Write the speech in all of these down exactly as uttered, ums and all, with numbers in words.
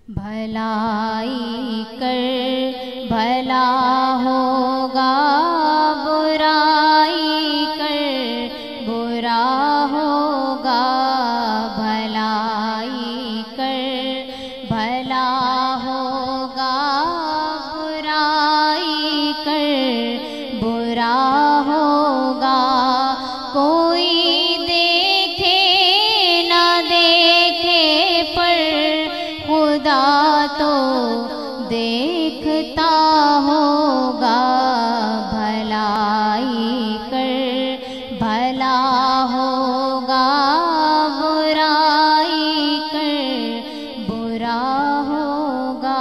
بھلائی کر بھلا ہوگا، برائی کر برا ہوگا، بھلائی کر بھلا ہوگا، برائی کر برا ہوگا، کوئی دیکھے نہ دیکھے پر خدا تو دیکھتا ہوگا، بھلائی کر بھلا ہوگا، برائی کر برا ہوگا۔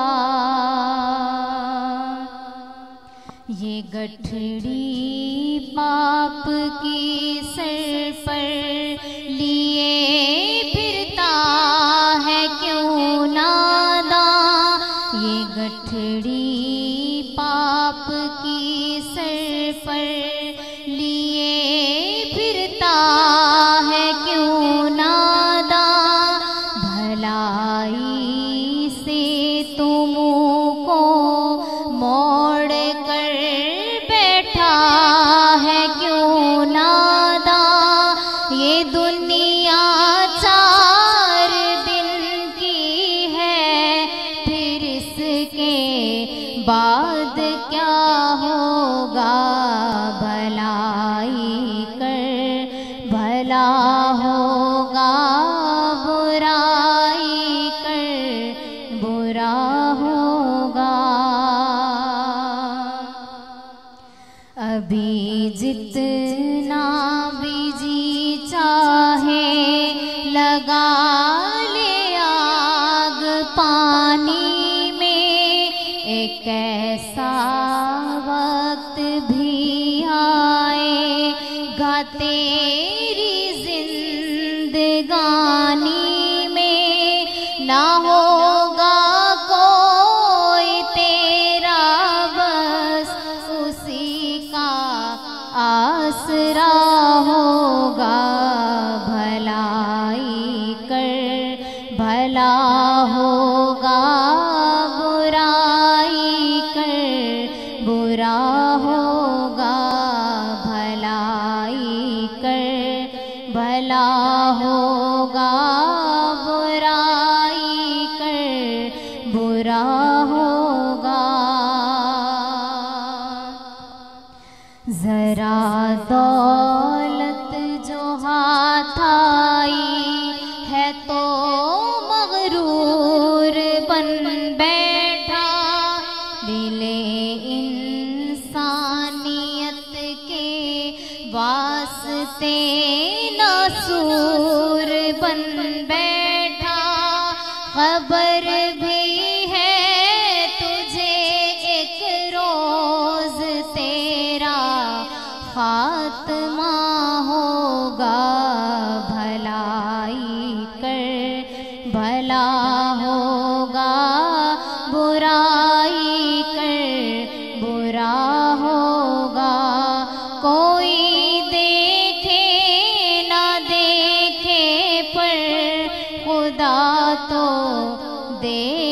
یہ گٹھڑی پاپ کی سر پر لیے پھرتا ہے کیوں ناداں، یہ گٹھڑی پاپ کی سر پر لیے پھرتا ہے کیوں ناداں، بھلائی سے تم کو موڑ کر بیٹھا ہے کیوں ناداں، یہ دنیا چار دن کی ہے، پھر اس کے بعد کیا ہوگا، بھلائی کر بھلا ہوگا، برائی کر برا ہوگا۔ ابھی جتنا بھی جی چاہے لگا لے آگ پانی میں، ایک ایسا وقت بھی آئے گا تیری زندگانی میں، نہ ہوگا کوئی تیرا بس اسی کا آسرا ہوگا، بھلائی کر بھلا ہوگا، برائی کر برا ہوگا، بھلائی کر بھلا ہوگا، برائی کر برا ہوگا۔ ذرا دولت جو ہاتھ آئی ہے تو مغرور بن بیٹھا، دل انسانیت کے واسطے ناسور بن بیٹھا، خبر بھی ہے تجھے ایک روز تیرا خاتمہ ہوگا، بھلائی کر بھلا ہوگا، برائی کر برا ہوگا، کوئی دیکھے نہ دیکھے پر خدا تو دیکھ